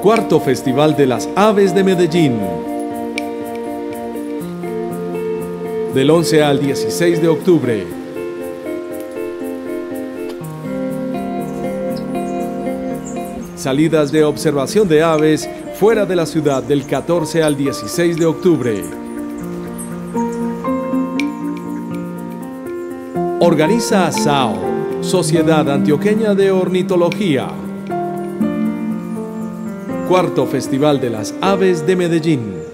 Cuarto Festival de las Aves de Medellín. Del 11 al 16 de octubre. Salidas de observación de aves fuera de la ciudad del 14 al 16 de octubre. Organiza SAO, Sociedad Antioqueña de Ornitología. Cuarto Festival de las Aves de Medellín.